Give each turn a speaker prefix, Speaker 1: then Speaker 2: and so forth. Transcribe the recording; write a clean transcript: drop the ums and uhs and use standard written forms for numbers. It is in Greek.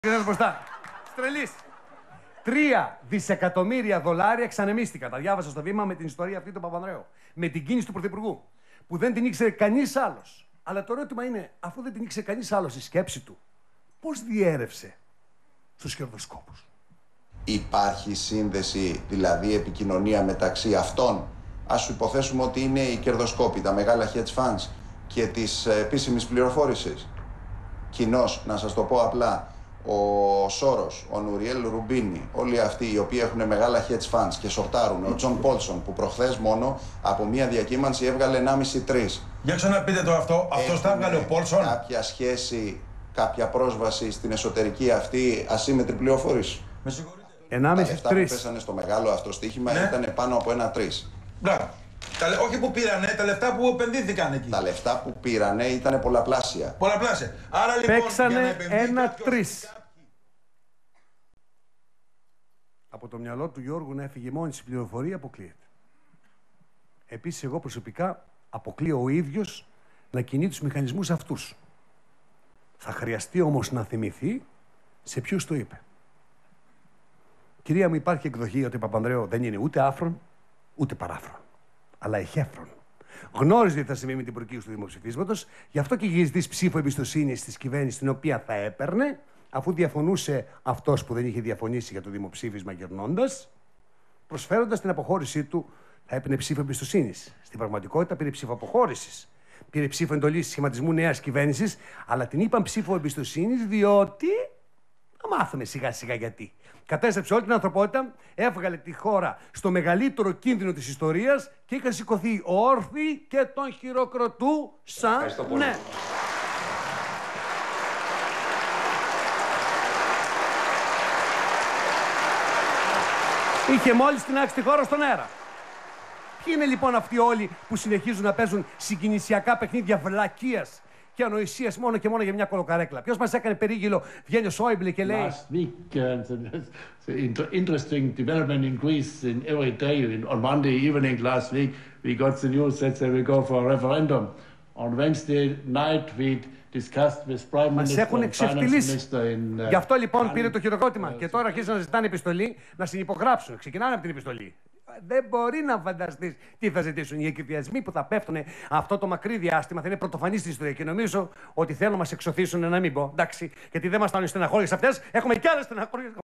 Speaker 1: Μπροστά. Στρελής. 3 δισεκατομμύρια δολάρια εξανεμίστηκαν. Τα διάβασα στο βήμα με την ιστορία αυτή του Παπανδρέου. Με την κίνηση του Πρωθυπουργού. Που δεν την ήξερε κανείς άλλος. Αλλά το ερώτημα είναι, αφού δεν την ήξερε κανείς άλλος η σκέψη του, πώς διέρευσε στους κερδοσκόπους?
Speaker 2: Υπάρχει σύνδεση, δηλαδή επικοινωνία μεταξύ αυτών, ας σου υποθέσουμε ότι είναι οι κερδοσκόποι, τα μεγάλα hedge funds και της επίσημης πληροφόρησης. Κοινώς, να σας το πω απλά, ο Σόρος, ο Νουριέλ Ρουμπίνι, όλοι αυτοί οι οποίοι έχουν μεγάλα hedge funds και σορτάρουν, ο Τζον Πόλσον που προχθές μόνο από μία διακύμανση έβγαλε 1,5-3.
Speaker 3: Για ξαναπείτε το αυτό, αυτός τα έβγαλε ο Πόλσον.
Speaker 2: Κάποια σχέση, κάποια πρόσβαση στην εσωτερική αυτή ασύμμετρη πληροφόρηση.
Speaker 3: Με συγχωρείτε.
Speaker 1: 1,5-3.
Speaker 2: Τα λεφτά που πέσανε στο μεγάλο αυτό στοίχημα ήταν πάνω από 1,3.
Speaker 3: Μπράβο. Όχι που πήρανε, τα λεφτά που επενδύθηκαν εκεί.
Speaker 2: Τα λεφτά που πήρανε ήταν πολλαπλάσια.
Speaker 3: Πολλαπλάσια. Άρα λοιπόν.
Speaker 1: Παίξανε 1-3. Από το μυαλό του Γιώργου να έφυγε μόνη η πληροφορία αποκλείεται. Επίσης, εγώ προσωπικά αποκλείω ο ίδιος να κινεί τους μηχανισμούς αυτούς. Θα χρειαστεί όμως να θυμηθεί σε ποιους το είπε. Κυρία μου, υπάρχει εκδοχή ότι ο Παπανδρέου δεν είναι ούτε άφρον, ούτε παράφρον, αλλά εχέφρον. Γνώριζε τι θα συμβεί με την προκήρυξη του δημοψηφίσματος, γι' αυτό και είχε ζητήσει ψήφο εμπιστοσύνης της κυβέρνησης, την οποία θα έπαιρνε, αφού διαφωνούσε αυτός που δεν είχε διαφωνήσει για το δημοψήφισμα γερνώντας, προσφέροντας την αποχώρησή του, θα έπαιρνε ψήφο εμπιστοσύνης. Στην πραγματικότητα πήρε ψήφο αποχώρησης. Πήρε ψήφο εντολής σχηματισμού νέας κυβέρνησης, αλλά την είπαν ψήφο εμπιστοσύνης διότι. Θα μάθουμε σιγά σιγά γιατί. Κατέστρεψε όλη την ανθρωπότητα, έβγαλε τη χώρα στο μεγαλύτερο κίνδυνο της ιστορίας και είχαν σηκωθεί όρθιοι και τον χειροκροτούσαν.
Speaker 4: Ευχαριστώ πολύ.
Speaker 1: Ναι. Είχε μόλις τεινάξει τη χώρα στον αέρα. Ποιοι είναι λοιπόν αυτοί όλοι που συνεχίζουν να παίζουν συγκινησιακά παιχνίδια βλακείας και ανοησίας μόνο και μόνο για μια κολοκαρέκλα? Ποιος μας έκανε περίγυλο? Βγαίνει ο Σόιμπλε και λέει.
Speaker 5: Last week, the interesting development in Greece in every day. On Monday evening last week, we got the news that they will go for a referendum. On Wednesday night, we discussed with Prime
Speaker 1: Μας
Speaker 5: Minister
Speaker 1: έχουν
Speaker 5: and Finance
Speaker 1: εξευτελίσει.
Speaker 5: Minister in.
Speaker 1: Γι' αυτό λοιπόν πήρε το χειροκρότημα και τώρα αρχίζουν να ζητάνε επιστολή να συνυπογράψουν. Ξεκινάνε από την επιστολή. Δεν μπορεί να φανταστείς τι θα ζητήσουν. Οι εκβιασμοί που θα πέφτουν αυτό το μακρύ διάστημα θα είναι πρωτοφανή στην ιστορία. Και νομίζω ότι θέλουν να μας εξωθήσουν, να μην πω. Εντάξει, γιατί δεν μας φτάνουν οι στεναχώριες αυτές, έχουμε κι άλλες στεναχώριες.